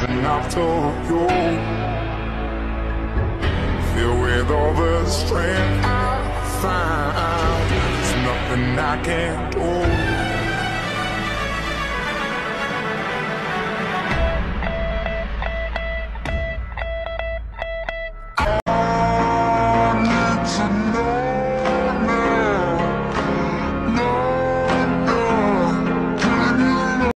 rising up to you. Filled with all the strength I find, there's nothing I can't do.